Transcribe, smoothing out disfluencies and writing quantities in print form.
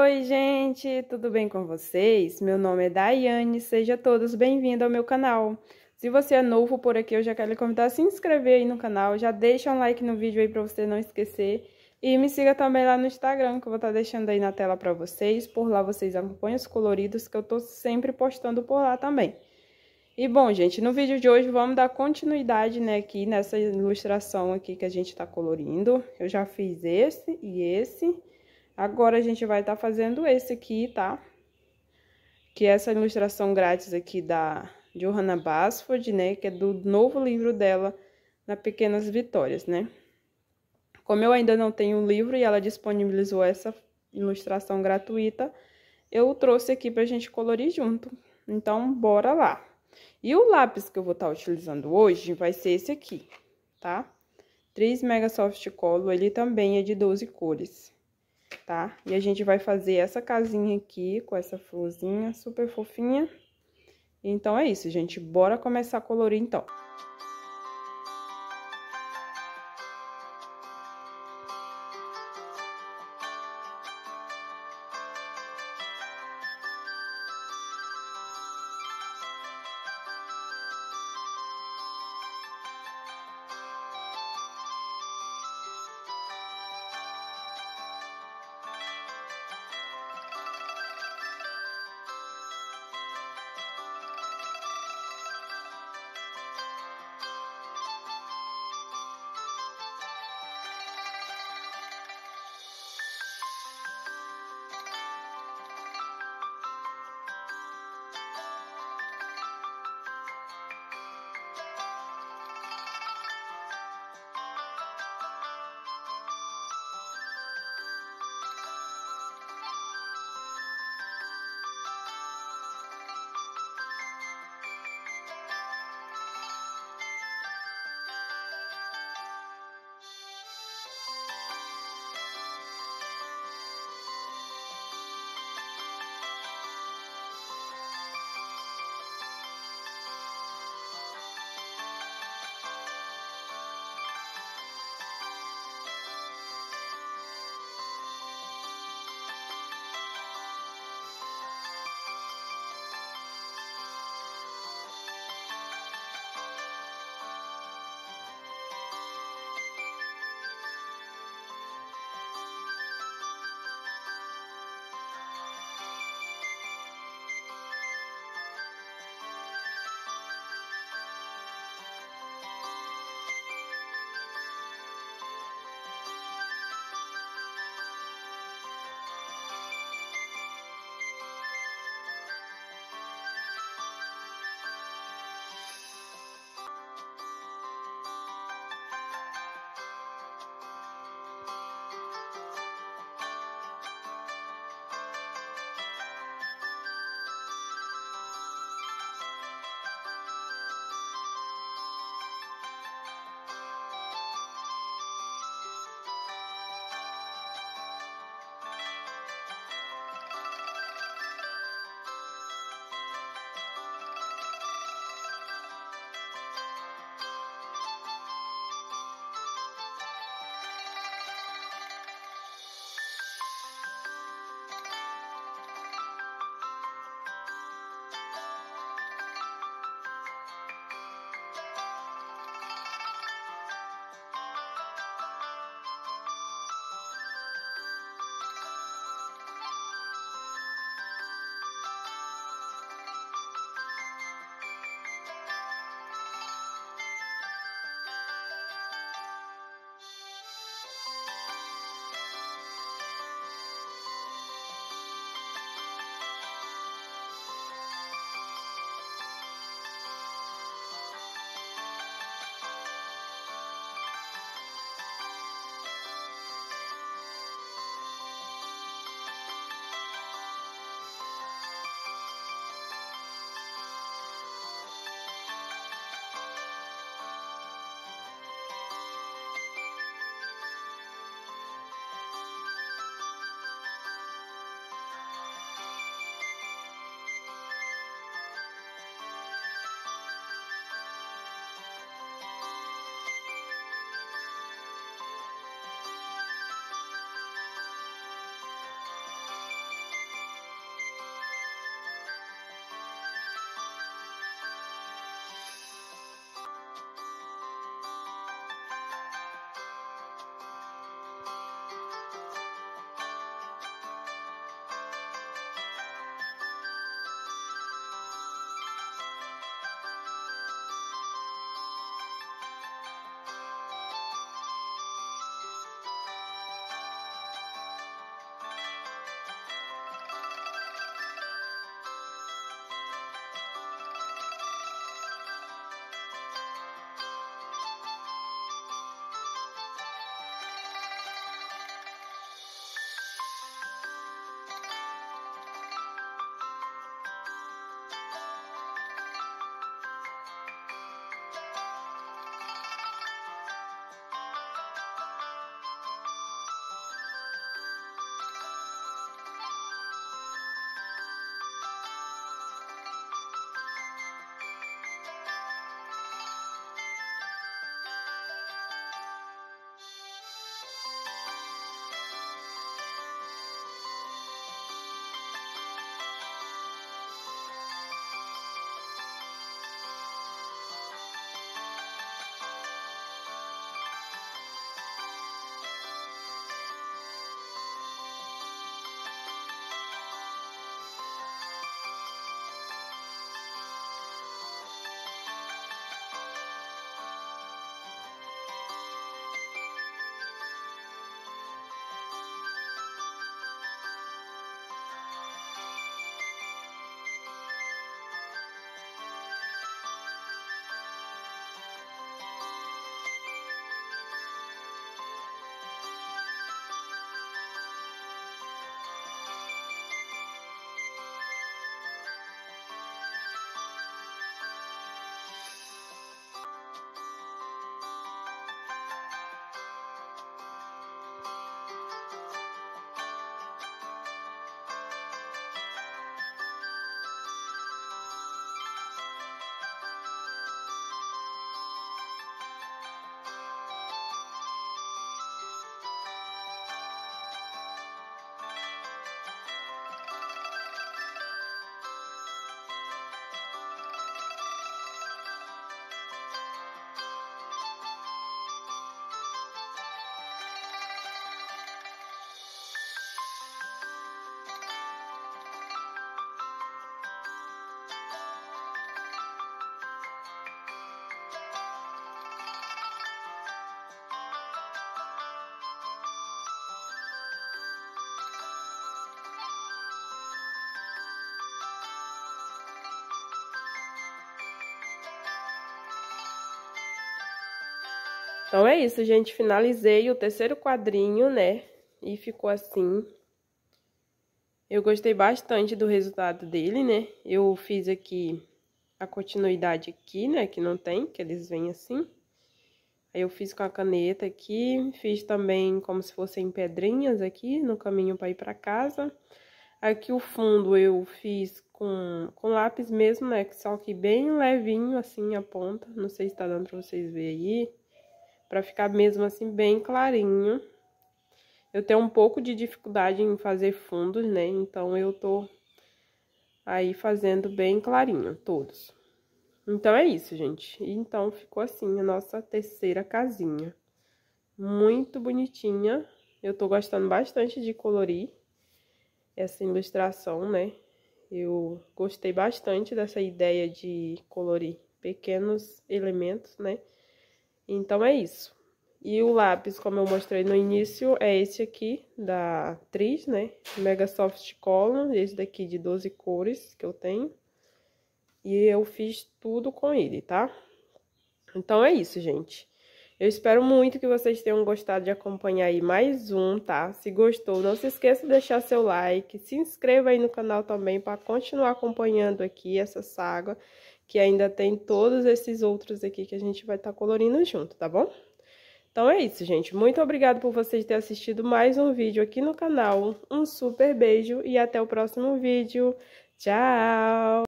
Oi, gente, tudo bem com vocês? Meu nome é Daiane, sejam todos bem-vindos ao meu canal. Se você é novo por aqui, eu já quero lhe convidar a se inscrever aí no canal, já deixa um like no vídeo aí pra você não esquecer. E me siga também lá no Instagram, que eu vou estar deixando aí na tela pra vocês. Por lá vocês acompanham os coloridos que eu tô sempre postando por lá também. E bom, gente, no vídeo de hoje vamos dar continuidade, né, aqui nessa ilustração aqui que a gente tá colorindo. Eu já fiz esse e esse. Agora, a gente vai estar fazendo esse aqui, tá? Que é essa ilustração grátis aqui da Johanna Basford, né? Que é do novo livro dela, Na Pequenas Vitórias, né? Como eu ainda não tenho o livro e ela disponibilizou essa ilustração gratuita, eu trouxe aqui pra gente colorir junto. Então, bora lá. E o lápis que eu vou estar utilizando hoje vai ser esse aqui, tá? 3 Mega Soft Color, ele também é de 12 cores. Tá? E a gente vai fazer essa casinha aqui com essa florzinha super fofinha. Então, é isso, gente. Bora começar a colorir, então. Então é isso, gente. Finalizei o terceiro quadrinho, né? E ficou assim. Eu gostei bastante do resultado dele, né? Eu fiz aqui a continuidade aqui, né? Que não tem, que eles vêm assim. Aí eu fiz com a caneta aqui, fiz também como se fossem pedrinhas aqui no caminho para ir para casa. Aqui o fundo eu fiz com lápis mesmo, né? Só que bem levinho assim a ponta. Não sei se tá dando pra vocês verem aí. Pra ficar mesmo assim bem clarinho. Eu tenho um pouco de dificuldade em fazer fundos, né? Então eu tô aí fazendo bem clarinho todos. Então é isso, gente. Então ficou assim a nossa terceira casinha. Muito bonitinha. Eu tô gostando bastante de colorir essa ilustração, né? Eu gostei bastante dessa ideia de colorir pequenos elementos, né? Então é isso. E o lápis, como eu mostrei no início, é esse aqui da Tris, né? Mega Soft Color, esse daqui de 12 cores que eu tenho. E eu fiz tudo com ele, tá? Então é isso, gente. Eu espero muito que vocês tenham gostado de acompanhar aí mais um, tá? Se gostou, não se esqueça de deixar seu like, se inscreva aí no canal também para continuar acompanhando aqui essa saga, que ainda tem todos esses outros aqui que a gente vai estar colorindo junto, tá bom? Então é isso, gente. Muito obrigada por vocês terem assistido mais um vídeo aqui no canal. Um super beijo e até o próximo vídeo. Tchau!